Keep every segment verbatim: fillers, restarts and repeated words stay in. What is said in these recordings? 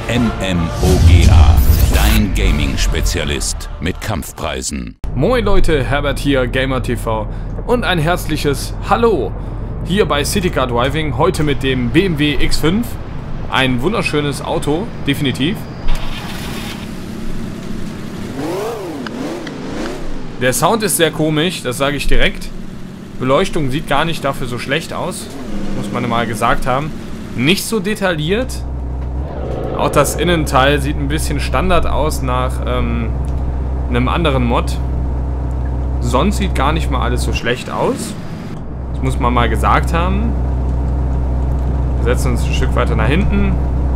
MMOGA, dein Gaming-Spezialist mit Kampfpreisen. Moin Leute, Herbert hier, GamerTV und ein herzliches Hallo hier bei City Car Driving, heute mit dem B M W X fünf. Ein wunderschönes Auto, definitiv. Der Sound ist sehr komisch, das sage ich direkt. Beleuchtung sieht gar nicht dafür so schlecht aus, muss man mal gesagt haben. Nicht so detailliert. Auch das Innenteil sieht ein bisschen Standard aus nach ähm, einem anderen Mod. Sonst sieht gar nicht mal alles so schlecht aus. Das muss man mal gesagt haben. Wir setzen uns ein Stück weiter nach hinten.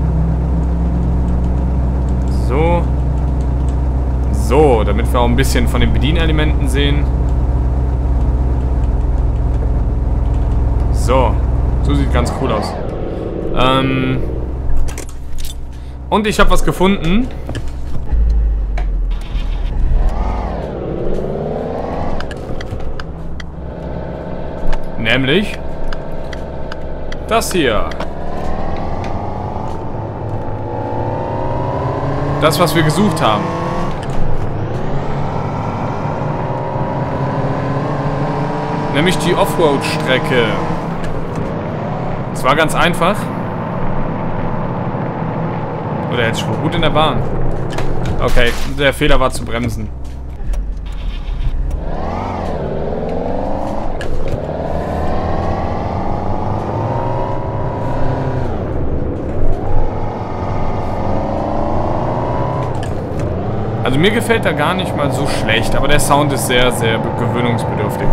So. So, damit wir auch ein bisschen von den Bedienelementen sehen. So. So sieht ganz cool aus. Ähm... Und ich habe was gefunden. Nämlich das hier. Das, was wir gesucht haben. Nämlich die Offroad-Strecke. Es war ganz einfach. Oder jetzt schon gut in der Bahn. Okay, der Fehler war zu bremsen. Also mir gefällt da gar nicht mal so schlecht, aber der Sound ist sehr, sehr gewöhnungsbedürftig.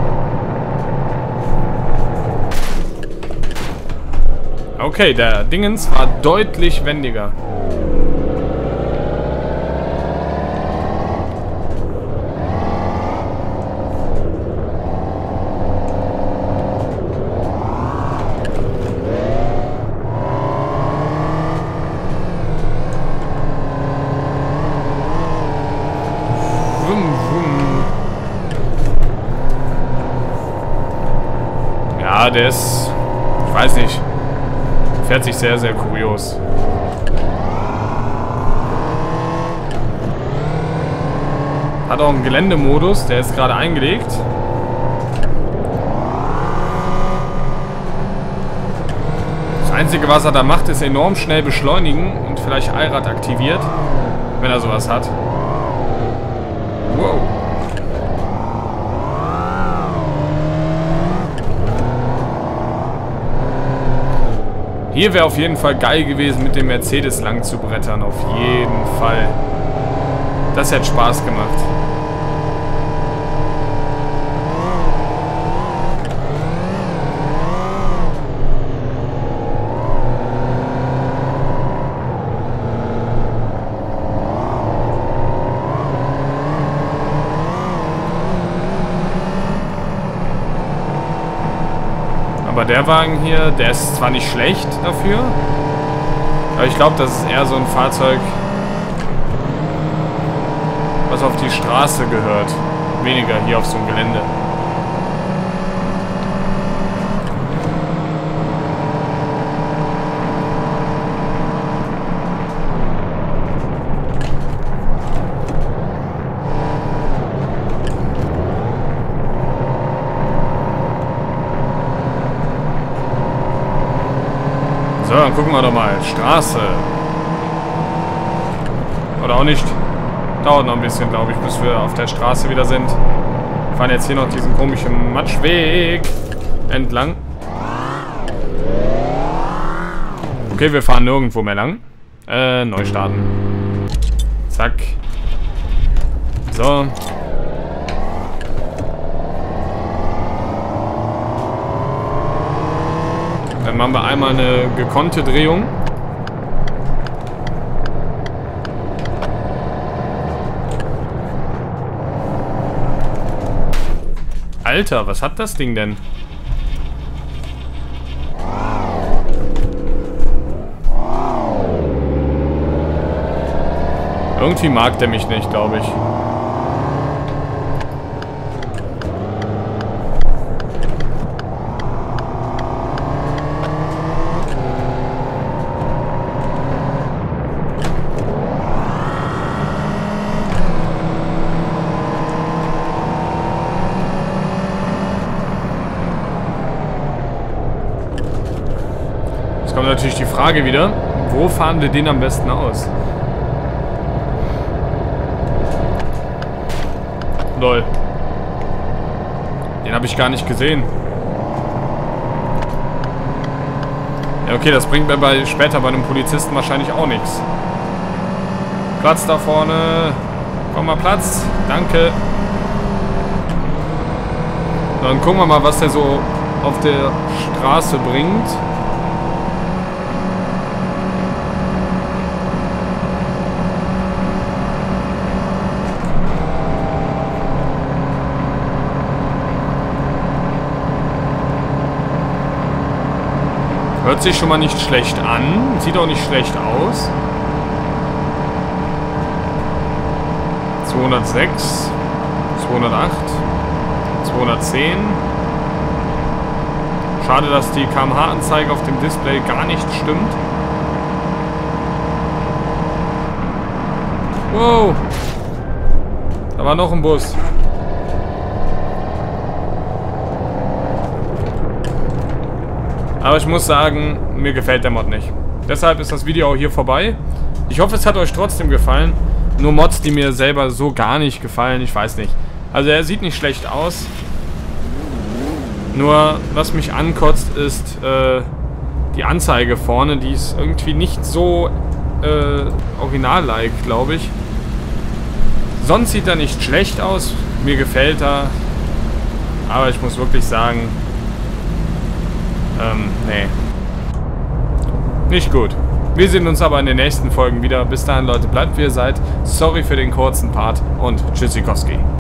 Okay, der Dingens war deutlich wendiger. Ja, der ist, ich weiß nicht, fährt sich sehr, sehr kurios. Hat auch einen Geländemodus, der ist gerade eingelegt. Das Einzige, was er da macht, ist enorm schnell beschleunigen und vielleicht Allrad aktiviert, wenn er sowas hat. Wow. Hier wäre auf jeden Fall geil gewesen, mit dem Mercedes lang zu brettern. Auf jeden Fall. Das hätte Spaß gemacht. Aber der Wagen hier, der ist zwar nicht schlecht dafür, aber ich glaube, das ist eher so ein Fahrzeug, was auf die Straße gehört. Weniger hier auf so einem Gelände. So, dann gucken wir doch mal. Straße. Oder auch nicht. Dauert noch ein bisschen, glaube ich, bis wir auf der Straße wieder sind. Wir fahren jetzt hier noch diesen komischen Matschweg entlang. Okay, wir fahren nirgendwo mehr lang. Äh, neu starten. Zack. So. Dann machen wir einmal eine gekonnte Drehung. Alter, was hat das Ding denn? Irgendwie mag der mich nicht, glaube ich. natürlich die Frage wieder, wo fahren wir den am besten aus? Lol. Den habe ich gar nicht gesehen. Ja, okay, das bringt mir bei, später bei einem Polizisten wahrscheinlich auch nichts. Platz da vorne. Komm mal, Platz. Danke. Dann gucken wir mal, was der so auf der Straße bringt. Hört sich schon mal nicht schlecht an. Sieht auch nicht schlecht aus. zweihundertsechs. zweihundertacht. zweihundertzehn. Schade, dass die K M H-Anzeige auf dem Display gar nicht stimmt. Wow. Da war noch ein Bus. Aber ich muss sagen, mir gefällt der Mod nicht. Deshalb ist das Video auch hier vorbei. Ich hoffe, es hat euch trotzdem gefallen. Nur Mods, die mir selber so gar nicht gefallen, ich weiß nicht. Also er sieht nicht schlecht aus. Nur, was mich ankotzt, ist äh, die Anzeige vorne. Die ist irgendwie nicht so äh, original-like, glaube ich. Sonst sieht er nicht schlecht aus. Mir gefällt er. Aber ich muss wirklich sagen... Ähm, nee. Nicht gut. Wir sehen uns aber in den nächsten Folgen wieder. Bis dahin, Leute, bleibt wie ihr seid. Sorry für den kurzen Part und Tschüssikowski.